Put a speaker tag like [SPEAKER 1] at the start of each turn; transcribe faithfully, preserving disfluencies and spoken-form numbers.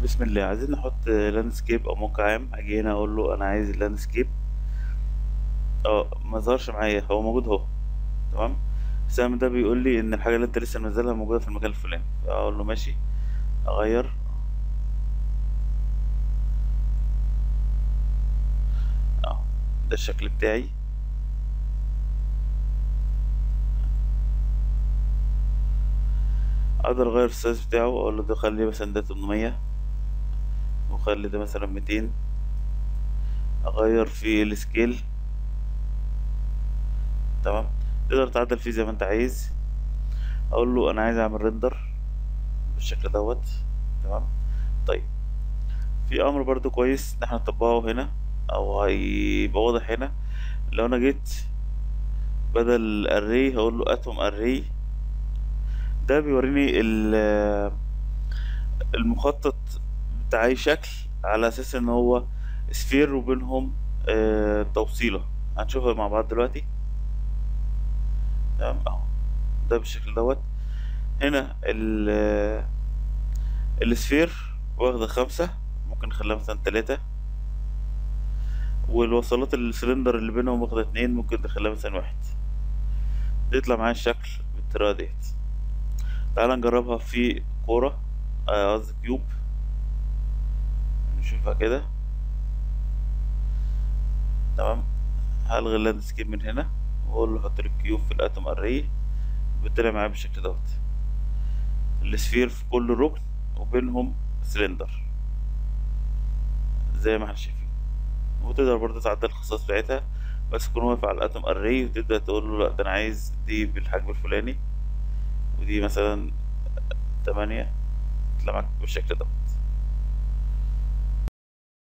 [SPEAKER 1] بسم الله، عايزين نحط لاندسكيب او موقع عام. هاجي هنا اقول له انا عايز اللاندسكيب. اه ما ظهرش معايا، هو موجود اهو. تمام. السهم ده بيقول لي ان الحاجه اللي انت لسه منزلها موجوده في المكان الفلاني، اقول له ماشي. اغير. اه ده الشكل بتاعي. اقدر اغير السايز بتاعه، اقول له ده خليه مثلا ده تمنمية، وخلي ده مثلا ميتين. اغير في السكيل. تمام. تقدر تعدل فيه زي ما انت عايز. اقول له انا عايز اعمل ريندر بالشكل دوت. تمام. طيب، في امر برضو كويس ان احنا نطبقه هنا، او هيبقى واضح هنا. لو انا جيت بدل array هقول له atom array، ده بيوريني ال- المخطط بتاع اي شكل، على اساس ان هو سفير وبينهم آه، توصيلة. هنشوفها مع بعض دلوقتي. تمام اهو. ده بالشكل دوت. هنا ال السفير واخدة خمسة، ممكن نخليها مثلا تلاتة. والوصلات السلندر اللي بينهم واخدة اتنين، ممكن نخليها مثلا واحد. يطلع معايا الشكل بالطريقة ديت. تعال نجربها في كورة، آه، قصدي كيوب. نشوفها كده. تمام. هلغي اللاندسكيب من هنا، واقول له حط لي الكيوب في الاتوم اري. بيطلع معايا بالشكل دوت. السفير في كل ركن وبينهم سلندر زي ما احنا شايفين. وتقدر برضه تعدل الخصائص بتاعتها، بس تكون واقف على الاتوم اري وتبدأ تقول له لا ده انا عايز دي بالحجم الفلاني، ودي مثلا تمانية. تطلع معاك بالشكل ده.